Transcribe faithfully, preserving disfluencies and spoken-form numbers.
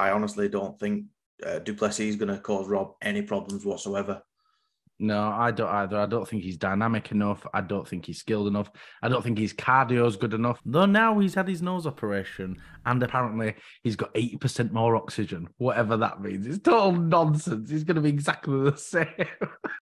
I honestly don't think uh, Du Plessis is going to cause Rob any problems whatsoever. No, I don't either. I don't think he's dynamic enough. I don't think he's skilled enough. I don't think his cardio's good enough. Though now he's had his nose operation and apparently he's got eighty percent more oxygen, whatever that means. It's total nonsense. He's going to be exactly the same.